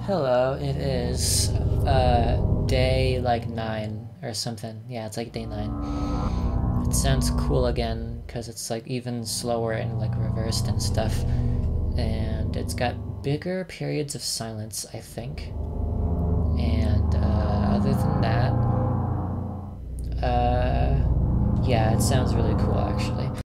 Hello, it is day like 9 or something. Yeah, it's like day 9. It sounds cool again because it's like even slower and like reversed and stuff. And it's got bigger periods of silence, I think. And other than that, yeah, it sounds really cool actually.